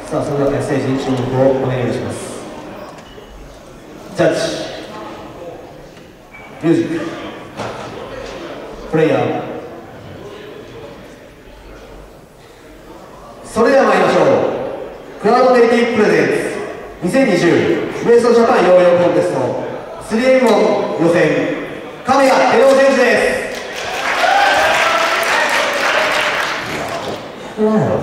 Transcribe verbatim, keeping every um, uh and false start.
さあ、それではステージに注目をお願いします。ジャッジ、ミュージック、プレイヤー。それでは参りましょう。クラウドネイティブプレゼンツにせんにじゅうウエストジャパンヨーヨーコンテスト スリーエム 予選、亀谷照夫選手です。